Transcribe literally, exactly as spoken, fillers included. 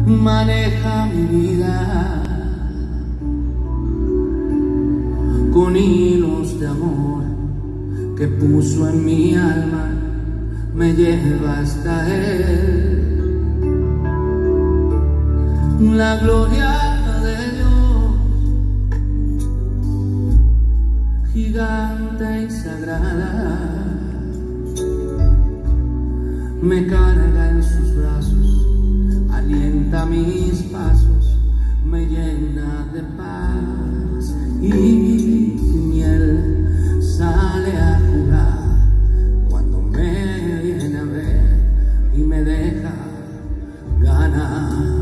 maneja mi vida con hilos de amor que puso en mi alma, me lleva hasta él. La gloria de Dios, gigante y sagrada, me carga en sus brazos, alienta mis pasos, me llena de paz y miel, sale a jugar cuando me viene a ver y me deja ganar.